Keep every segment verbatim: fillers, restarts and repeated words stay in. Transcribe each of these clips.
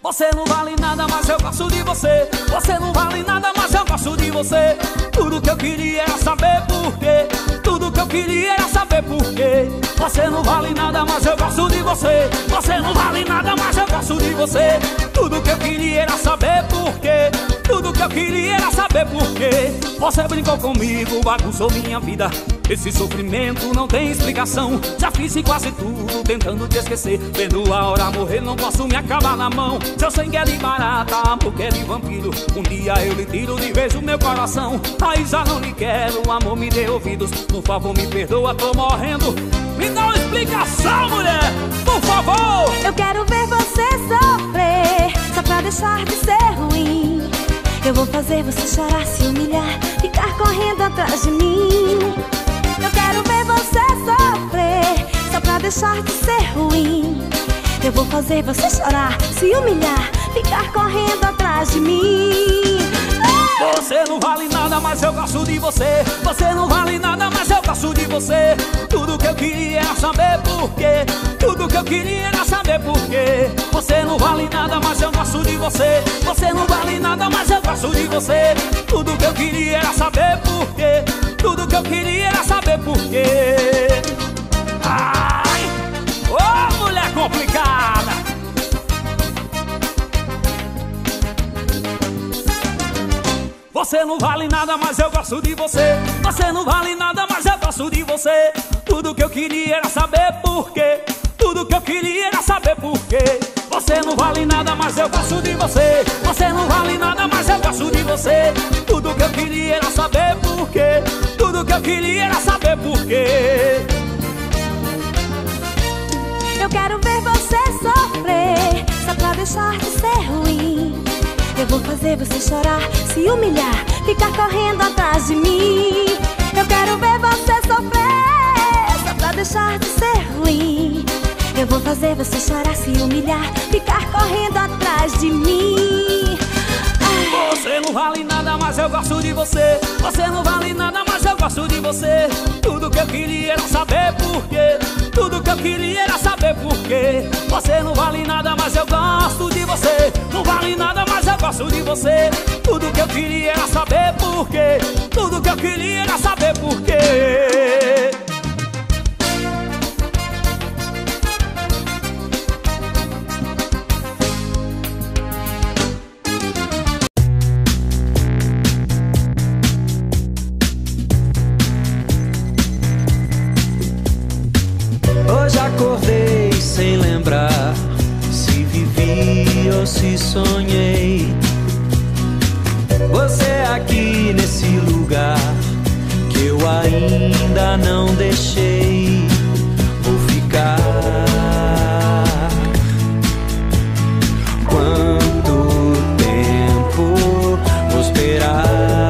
Você não vale nada, mas eu gosto de você. Você não vale nada, mas eu gosto de você. Tudo que eu queria era saber por quê. Tudo que eu queria era saber por quê. Você não vale nada, mas eu gosto de você. Você não vale nada, mas eu gosto de você. Tudo que eu queria era saber por quê. Tudo que eu queria era saber por quê. Você brincou comigo, bagunçou minha vida. Esse sofrimento não tem explicação. Já fiz quase tudo tentando te esquecer. Vendo a hora morrer, não posso me acabar na mão. Seu sangue é de barata, amor que é de vampiro. Um dia eu lhe tiro de vez o meu coração. Aí já não lhe quero, amor, me dê ouvidos. Por favor, me perdoa, tô morrendo. Me dá uma explicação, mulher, por favor. Eu quero ver você sofrer, só pra deixar de ser ruim. Eu vou fazer você chorar, se humilhar, ficar correndo atrás de mim. Eu quero ver você sofrer, só pra deixar de ser ruim. Eu vou fazer você chorar, se humilhar, ficar correndo atrás de mim. Você não vale nada, mas eu gosto de você. Você não vale nada, mas eu gosto de você. Tudo que eu queria era saber por quê. Tudo que eu queria era saber por quê. Você não vale nada, mas eu gosto de você. Você não vale nada, mas eu gosto de você. Tudo que eu queria era saber por quê. Tudo que eu queria era saber por quê. Ai, ô oh, mulher complicada. Você não vale nada, mas eu gosto de você. Você não vale nada, mas eu gosto de você. Tudo que eu queria era saber por quê. Tudo que eu queria era saber por quê. Você não vale nada, mas eu gosto de você. Você não vale nada, mas eu gosto de você. Tudo que eu queria era saber por quê. Tudo que eu queria era saber por quê. Eu quero ver você sofrer, só pra deixar de ser ruim. Eu vou fazer você chorar, se humilhar, ficar correndo atrás de mim. Eu quero ver você sofrer, só pra deixar de ser ruim. Eu vou fazer você chorar, se humilhar, ficar correndo atrás de mim. Ai. Você não vale nada, mas eu gosto de você. Você não vale nada, mas eu gosto de você. Tudo que eu queria era saber por quê. Tudo que eu queria era saber por quê. Você não vale nada, mas eu gosto de você. Não vale nada, mas eu gosto de você. Tudo que eu queria era saber por quê. Tudo que eu queria era saber por quê. Hoje acordei sem lembrar se vivi ou se sonhei. Você aqui nesse lugar que eu ainda não deixei. Vou ficar. Quanto tempo vou esperar?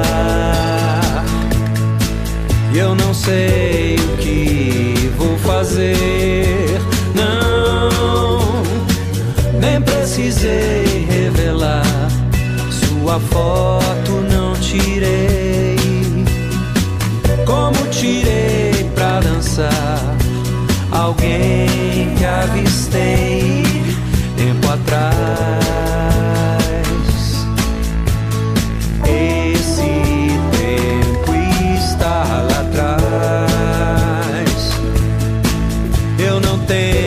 Eu não sei o que vou fazer. Não, nem precisei revelar. Sua foto não tirei, como tirei pra dançar alguém que avistei tempo atrás. Esse tempo está lá atrás. Eu não tenho